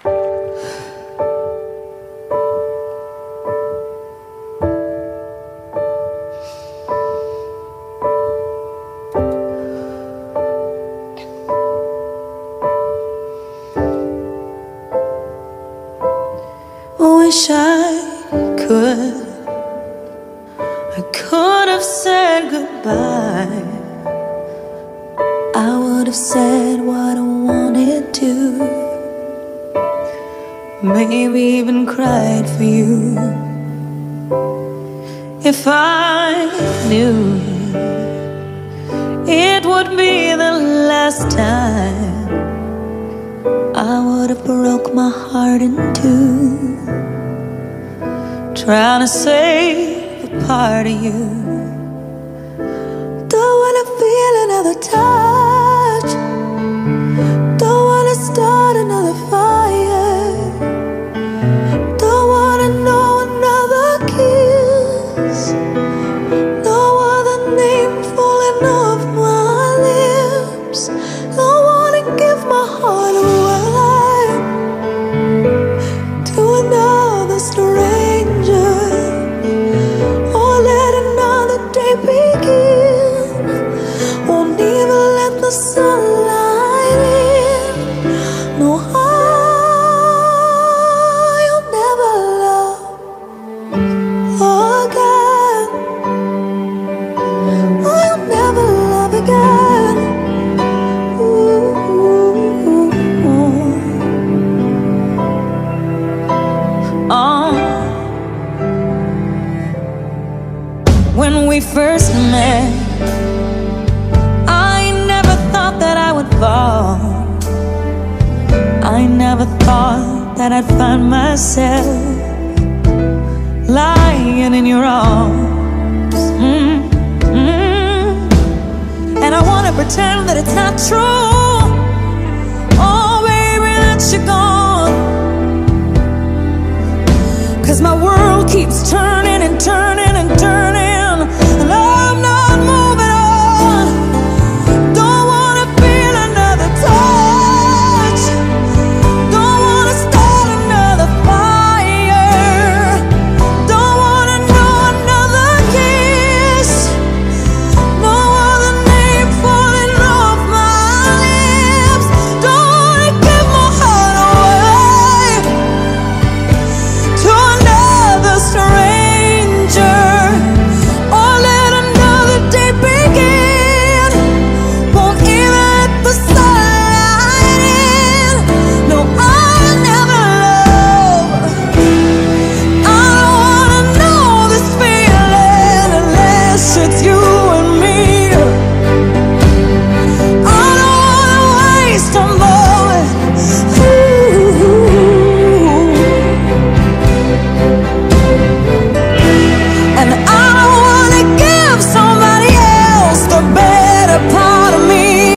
Wish I could have said goodbye. I would have said what I wanted to, maybe even cried for you. If I knew it would be the last time, I would have broke my heart in two, trying to save a part of you. Don't wanna feel another touch, don't wanna start another fire, don't wanna know another kiss, no other name falling off my lips. Don't wanna give my heart away to another stranger, or let another day begin. Won't even let the sunlight in. No, I'll never love again. I'll never love again. When we first met, I never thought that I would fall. I never thought that I'd find myself lying in your arms. And I wanna pretend that it's not true. Oh baby, that you're gone, 'cause my world keeps turning.